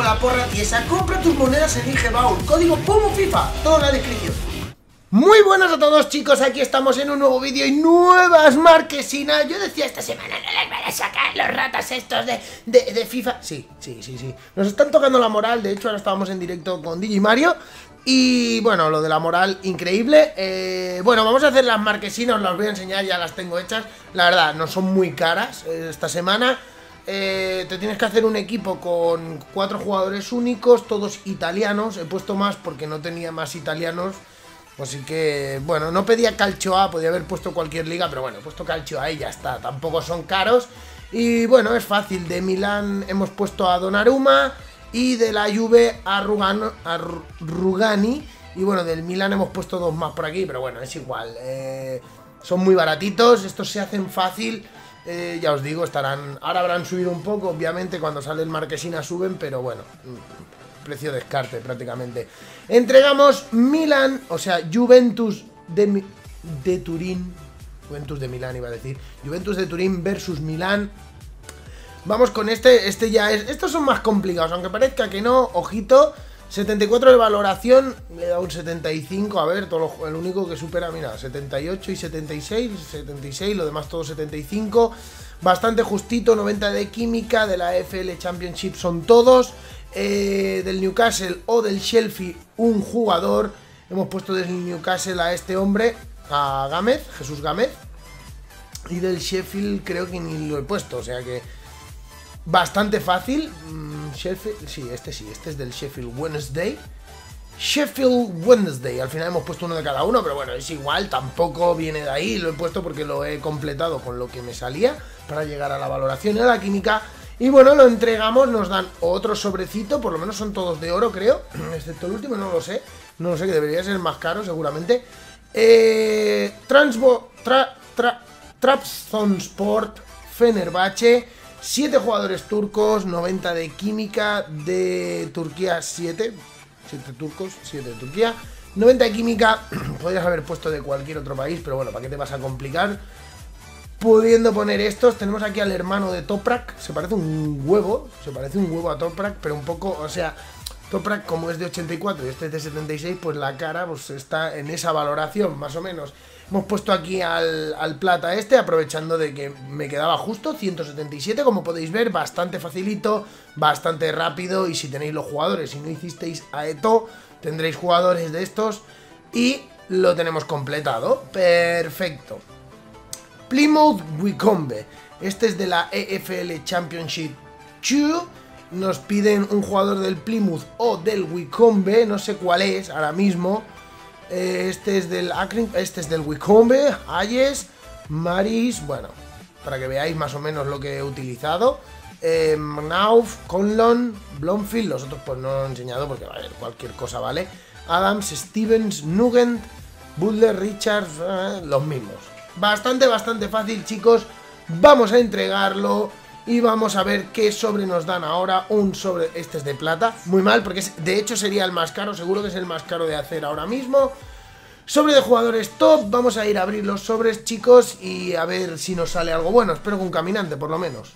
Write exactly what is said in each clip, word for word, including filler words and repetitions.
la porra tiesa, compra tus monedas en I G Baúl, código PUMUFIFA, todo en la descripción. Muy buenas a todos, chicos, aquí estamos en un nuevo vídeo y nuevas marquesinas. Yo decía esta semana no les van a sacar los ratas estos de, de, de FIFA. Sí, sí, sí, sí, nos están tocando la moral. De hecho ahora estábamos en directo con Digimario y bueno, lo de la moral, increíble. eh, Bueno, vamos a hacer las marquesinas, os las voy a enseñar, ya las tengo hechas. La verdad, no son muy caras eh, esta semana. Eh, te tienes que hacer un equipo con cuatro jugadores únicos, todos italianos. He puesto más porque no tenía más italianos. Así que, bueno, no pedía Calcio A, podía haber puesto cualquier liga, pero bueno, he puesto Calcio A y ya está, tampoco son caros. Y bueno, es fácil, de Milán hemos puesto a Donnarumma y de la Juve a, Rugano, a Rugani. Y bueno, del Milán hemos puesto dos más por aquí, pero bueno, es igual, eh, son muy baratitos, estos se hacen fácil. Eh, ya os digo, estarán, ahora habrán subido un poco, obviamente cuando sale el Marquesina suben, pero bueno, precio descarte prácticamente. Entregamos Milan, o sea, Juventus de, de Turín, Juventus de Milán iba a decir, Juventus de Turín versus Milán. Vamos con este, este ya es, estos son más complicados, aunque parezca que no, ojito, setenta y cuatro de valoración, le da un setenta y cinco, a ver, todo lo, el único que supera, mira, setenta y ocho y setenta y seis, setenta y seis, lo demás todo setenta y cinco, bastante justito, noventa de química, de la E F L Championship son todos. Eh, del Newcastle o del Chelsea un jugador, hemos puesto del Newcastle a este hombre, a Gámez, Jesús Gámez, y del Sheffield creo que ni lo he puesto, o sea que bastante fácil. mm, Sheffield, sí, este sí, este es del Sheffield Wednesday, Sheffield Wednesday, al final hemos puesto uno de cada uno, pero bueno, es igual, tampoco viene de ahí, lo he puesto porque lo he completado con lo que me salía para llegar a la valoración y a la química. Y bueno, lo entregamos, nos dan otro sobrecito, por lo menos son todos de oro, creo, excepto el último, no lo sé, no lo sé, que debería ser más caro seguramente. Eh, Transbo, tra, tra, Trabzonspor, Fenerbahce, siete jugadores turcos, noventa de química, de Turquía siete, siete turcos, siete de Turquía, noventa de química, podrías haber puesto de cualquier otro país, pero bueno, ¿para qué te vas a complicar? Pudiendo poner estos, tenemos aquí al hermano de Toprak, se parece un huevo, se parece un huevo a Toprak, pero un poco, o sea, Toprak como es de ochenta y cuatro y este es de setenta y seis, pues la cara pues está en esa valoración, más o menos. Hemos puesto aquí al, al plata este, aprovechando de que me quedaba justo, ciento setenta y siete, como podéis ver, bastante facilito, bastante rápido, y si tenéis los jugadores, si no hicisteis a Eto'o, tendréis jugadores de estos, y lo tenemos completado, perfecto. Plymouth Wycombe, este es de la E F L Championship dos, nos piden un jugador del Plymouth o del Wycombe, no sé cuál es ahora mismo. eh, Este es del Akron, este es del Wycombe, Ayes, Maris, bueno, para que veáis más o menos lo que he utilizado. eh, Knauf, Conlon, Blomfield, los otros pues no lo he enseñado porque vale, cualquier cosa vale. Adams, Stevens, Nugent, Butler, Richards, eh, los mismos. Bastante, bastante fácil, chicos. Vamos a entregarlo y vamos a ver qué sobre nos dan ahora. Un sobre, este es de plata, muy mal, porque es, de hecho sería el más caro, seguro que es el más caro de hacer ahora mismo. Sobre de jugadores top, vamos a ir a abrir los sobres, chicos, y a ver si nos sale algo bueno. Espero que un caminante, por lo menos.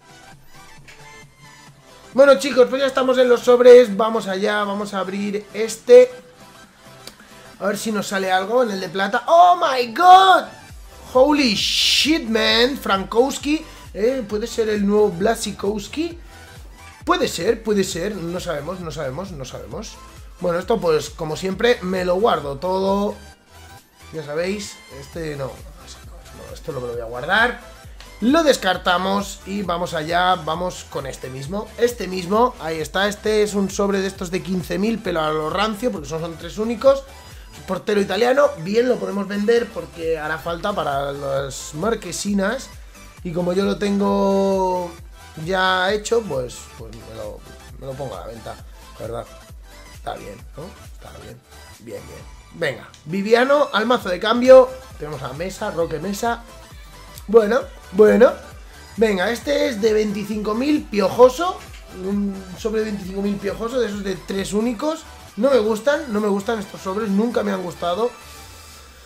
Bueno, chicos, pues ya estamos en los sobres, vamos allá, vamos a abrir este. A ver si nos sale algo en el de plata. ¡Oh, my God! Holy shit, man. Frankowski, eh, puede ser el nuevo Blaszczykowski. Puede ser, puede ser, no sabemos, no sabemos, no sabemos. Bueno, esto pues como siempre me lo guardo todo. Ya sabéis, este no, no, esto lo voy a guardar. Lo descartamos y vamos allá, vamos con este mismo. Este mismo, ahí está, este es un sobre de estos de quince mil, pero a lo rancio, porque son, son tres únicos. Portero italiano, bien, lo podemos vender porque hará falta para las marquesinas. Y como yo lo tengo ya hecho, pues, pues me, lo, me lo pongo a la venta, la verdad. Está bien, ¿no? Está bien, bien, bien. Venga, Viviano al mazo de cambio. Tenemos a Mesa, Roque Mesa. Bueno, bueno. Venga, este es de veinticinco mil, piojoso. Un sobre veinticinco mil piojoso, de esos de tres únicos. No me gustan, no me gustan estos sobres, nunca me han gustado.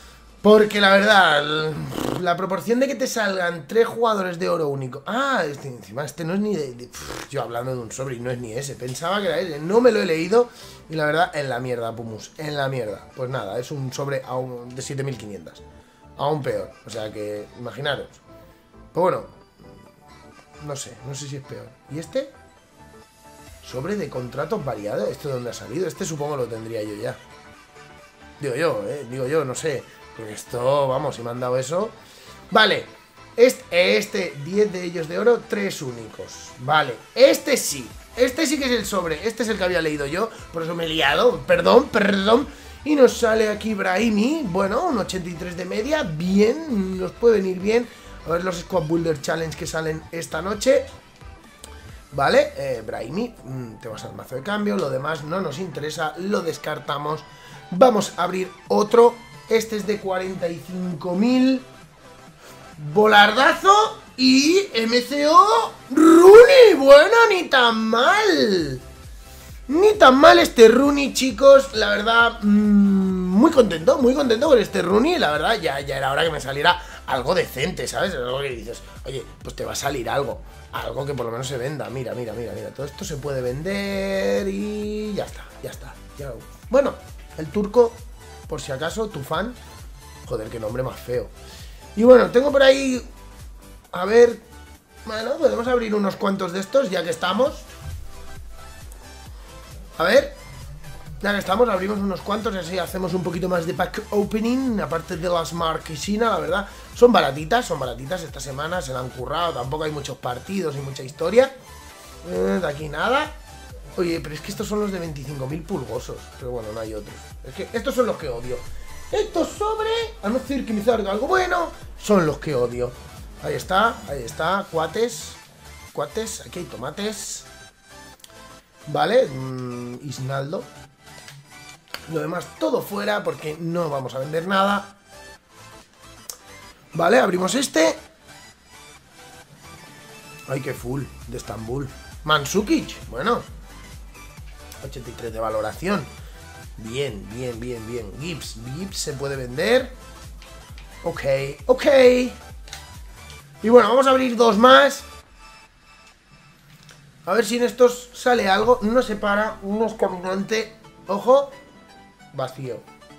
Porque la verdad, la proporción de que te salgan tres jugadores de oro único. Ah, este, encima este no es ni de, de pff, yo hablando de un sobre y no es ni ese. Pensaba que era ese, no me lo he leído. Y la verdad, en la mierda, Pumus, en la mierda. Pues nada, es un sobre aún de siete mil quinientos. Aún peor, o sea que, imaginaros. Pues bueno, no sé, no sé si es peor. ¿Y este? Sobre de contratos variados. ¿Este de dónde ha salido? Este supongo lo tendría yo ya. Digo yo, eh, digo yo, no sé. Porque esto, vamos, si me han dado eso. Vale, este, este diez de ellos de oro, tres únicos. Vale, este sí. Este sí que es el sobre. Este es el que había leído yo. Por eso me he liado. Perdón, perdón. Y nos sale aquí Brahimi. Bueno, un ochenta y tres de media. Bien, nos puede venir bien. A ver los Squad Builder Challenge que salen esta noche. Vale, eh, Brahimi, mmm, te vas al mazo de cambio. Lo demás no nos interesa. Lo descartamos. Vamos a abrir otro. Este es de cuarenta y cinco mil. Bolardazo. Y M C O Rooney. Bueno, ni tan mal. Ni tan mal este Rooney, chicos. La verdad, mmm, muy contento. Muy contento con este Rooney. La verdad, ya, ya era hora que me saliera algo decente, ¿sabes? Algo que dices, oye, pues te va a salir algo. Algo que por lo menos se venda. Mira, mira, mira, mira. Todo esto se puede vender y ya está, ya está. Ya. Bueno, el turco, por si acaso, tu fan. Joder, qué nombre más feo. Y bueno, tengo por ahí... A ver... Bueno, podemos abrir unos cuantos de estos, ya que estamos. A ver... Ya que estamos, abrimos unos cuantos y así hacemos un poquito más de pack opening. Aparte de las marquesinas, la verdad. Son baratitas, son baratitas esta semana. Se la han currado, tampoco hay muchos partidos y mucha historia. eh, De aquí nada. Oye, pero es que estos son los de veinticinco mil pulgosos. Pero bueno, no hay otros. Es que estos son los que odio. Estos sobre, a no decir que me salga algo bueno, son los que odio. Ahí está, ahí está, cuates. Cuates, aquí hay tomates. Vale, mmm, Isnaldo. Lo demás todo fuera porque no vamos a vender nada. Vale, abrimos este. Ay, qué full, de Estambul. Mandzukic, bueno, ochenta y tres de valoración. Bien, bien, bien, bien. Gibbs, Gibbs se puede vender. Ok, ok. Y bueno, vamos a abrir dos más. A ver si en estos sale algo. No se para, no es caminante. Ojo. Vacío.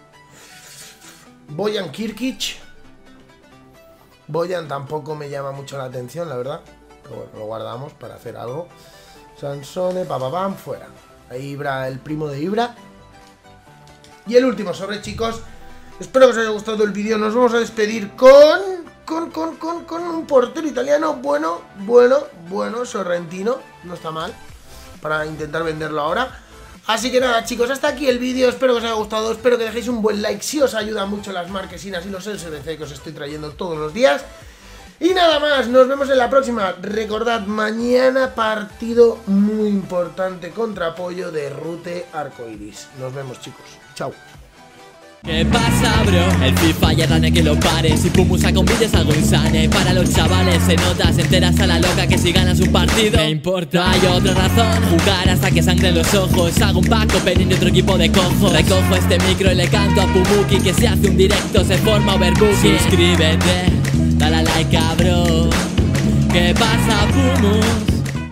Bojan Kirkic. Bojan tampoco me llama mucho la atención, la verdad. Pero bueno, lo guardamos para hacer algo. Sansone, papapam, fuera. Ahí Ibra, el primo de Ibra. Y el último sobre, chicos. Espero que os haya gustado el vídeo. Nos vamos a despedir con... Con, con, con, con un portero italiano. Bueno, bueno, bueno, Sorrentino. No está mal para intentar venderlo ahora. Así que nada, chicos, hasta aquí el vídeo. Espero que os haya gustado. Espero que dejéis un buen like si os ayuda mucho las marquesinas y los S B C que os estoy trayendo todos los días. Y nada más, nos vemos en la próxima. Recordad, mañana partido muy importante contra Apoyo de Rute Arcoiris. Nos vemos, chicos. Chao. ¿Qué pasa, bro? El FIFA ya dame que lo pare. Si Pumu saca un vídeo es algo insane. Para los chavales se nota, se enteras a la loca que si ganas un partido me importa, hay otra razón. Jugar hasta que sangren los ojos. Hago un pack opening de otro equipo de cojos. Recojo este micro y le canto a Pumuki que si hace un directo se forma overbooking. Suscríbete, dale a like, cabrón. ¿Qué pasa, Pumu?